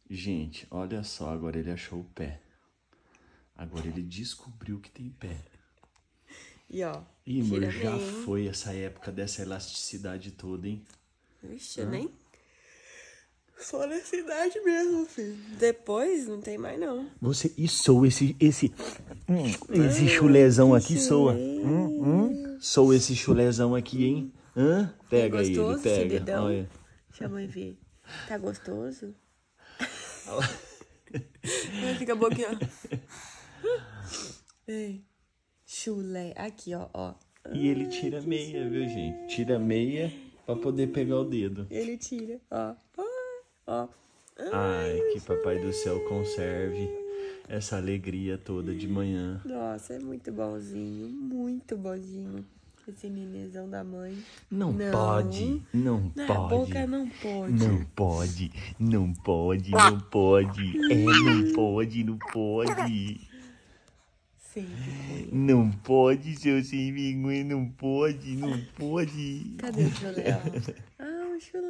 Gente, olha só, agora ele achou o pé. Agora ele descobriu que tem pé. E ó, Ih, amor, tira já bem. foi essa época dessa elasticidade toda, hein? Ixi, nem... Só nessa idade mesmo, filho. Depois, não tem mais, não. Você, e soa esse chulézão aqui, soa. Soa esse chulézão aqui, hein? Pega É gostoso ele, pega. esse dedão? Olha. Deixa a mãe ver. Tá gostoso? Fica a boquinha. Ei, chulé. Aqui, ó. E ele tira a meia, viu, gente? Tira a meia pra poder pegar o dedo. Ele tira, ó. Ai, que papai do céu conserve essa alegria toda de manhã. Nossa, é muito bonzinho. Esse nenezão da mãe. Não pode. Na boca não pode. Não pode. Não pode. Não pode. Sempre. Não pode, seu sem vergonha. Não pode. Cadê o chulé? O chulé.